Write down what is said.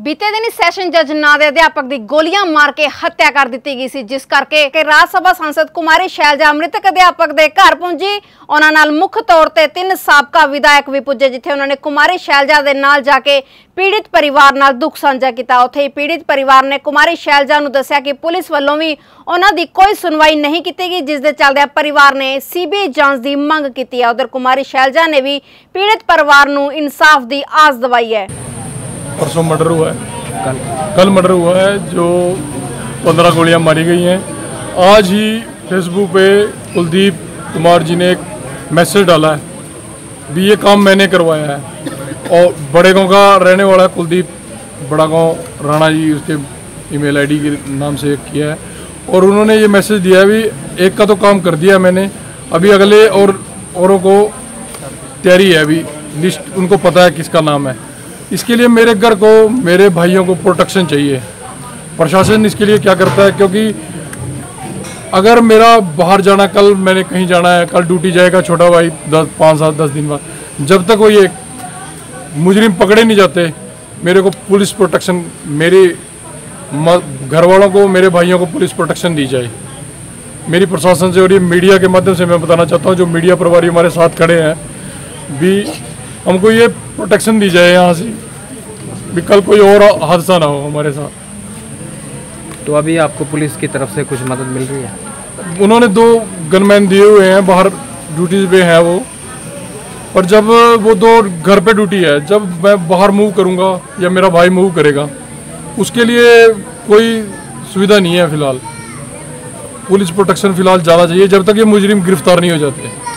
बीते दिन सैशन जज ਨਾਂ ਦੇ ਅਧਿਆਪਕ ਦੀ ਗੋਲੀਆਂ ਮਾਰ ਕੇ ਹੱਤਿਆ ਕਰ ਦਿੱਤੀ ਗਈ ਸੀ, ਜਿਸ ਕਰਕੇ ਕਿ ਰਾਜ ਸਭਾ सांसद ਕੁਮਾਰੀ ਸ਼ੈਲਜਾ ਮ੍ਰਿਤਕ ਅਧਿਆਪਕ ਦੇ ਘਰ ਪਹੁੰਚੀ। ਉਹਨਾਂ ਨਾਲ ਮੁੱਖ ਤੌਰ ਤੇ 3 ਸਾਬਕਾ ਵਿਧਾਇਕ ਵੀ ਪੁੱਜੇ, ਜਿੱਥੇ ਉਹਨਾਂ ਨੇ ਕੁਮਾਰੀ ਸ਼ੈਲਜਾ ਦੇ ਨਾਲ ਜਾ ਕੇ ਪੀੜਿਤ ਪਰਿਵਾਰ ਨਾਲ ਦੁੱਖ ਸਾਂਝਾ ਕੀਤਾ। ਉੱਥੇ ਹੀ ਪੀੜਿਤ ਪਰਿਵਾਰ ਨੇ ਕੁਮਾਰੀ ਸ਼ੈਲਜਾ ਨੂੰ ਦੱਸਿਆ ਕਿ ਪੁਲਿਸ ਵੱਲੋਂ ਵੀ ਉਹਨਾਂ ਦੀ ਕੋਈ ਸੁਣਵਾਈ ਨਹੀਂ ਕੀਤੀ ਗਈ, जिस दे चलदे परिवार ने सीबीआई जांच की मंग की है। उधर कुमारी शैलजा ने भी पीड़ित परिवार को इंसाफ की आस दवाई है। परसों मर्डर हुआ है, कल मर्डर हुआ है, जो 15 गोलियां मारी गई हैं। आज ही फेसबुक पे कुलदीप कुमार जी ने एक मैसेज डाला है भी ये काम मैंने करवाया है, और बड़े गांव का रहने वाला है कुलदीप, बड़ा गांव राणा जी उसके ईमेल आईडी के नाम से किया है, और उन्होंने ये मैसेज दिया है भी एक का तो काम कर दिया मैंने, अभी अगले और औरों को तैयारी है, अभी लिस्ट उनको पता है किसका नाम है। इसके लिए मेरे घर को, मेरे भाइयों को प्रोटेक्शन चाहिए। प्रशासन इसके लिए क्या करता है, क्योंकि अगर मेरा बाहर जाना, कल मैंने कहीं जाना है, कल ड्यूटी जाएगा छोटा भाई 5-7-10 दिन बाद, जब तक वो ये मुजरिम पकड़े नहीं जाते, मेरे को पुलिस प्रोटेक्शन, मेरे घर वालों को, मेरे भाइयों को पुलिस प्रोटेक्शन दी जाए मेरी प्रशासन से। और ये मीडिया के माध्यम से मैं बताना चाहता हूँ, जो मीडिया प्रभारी हमारे साथ खड़े हैं भी, हमको ये प्रोटेक्शन दी जाए यहाँ से भी, कल कोई और हादसा ना हो हमारे साथ। तो अभी आपको पुलिस की तरफ से कुछ मदद मिल रही है? उन्होंने 2 गनमैन दिए हुए हैं, बाहर ड्यूटी पे हैं वो, पर जब वो 2 घर पे ड्यूटी है, जब मैं बाहर मूव करूँगा या मेरा भाई मूव करेगा, उसके लिए कोई सुविधा नहीं है। फ़िलहाल पुलिस प्रोटेक्शन फ़िलहाल ज़्यादा चाहिए, जब तक ये मुजरिम गिरफ्तार नहीं हो जाते।